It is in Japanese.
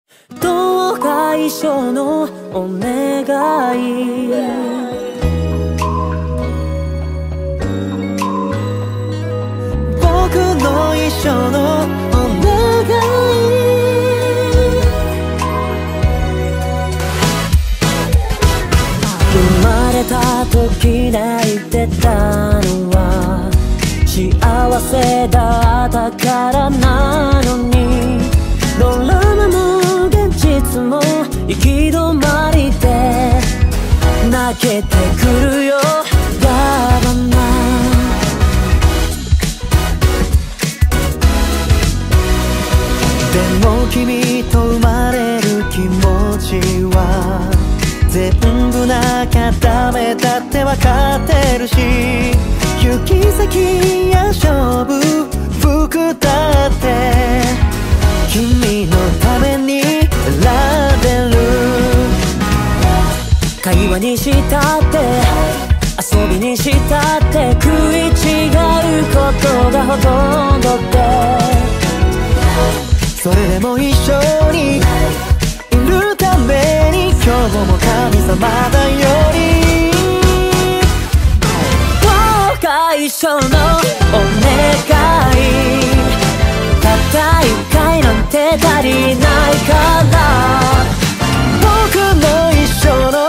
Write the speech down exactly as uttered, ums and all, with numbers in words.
どうか一生のお願い、僕の一生のお願い。生まれた時泣いてたのは幸せだったからなのに、ドラマも現実も行き止まりで泣けてくるよやばな。でも君と生まれる気持ちは全部なきゃダメだってわかってるし、行き先や勝負服だって君のために選んでる。会話にしたって遊びにしたって食い違うことがほとんどで、それでも一緒にいるために今日も神様だより、どうか一生のお願い、たった一回なんて足りないから、僕の一生の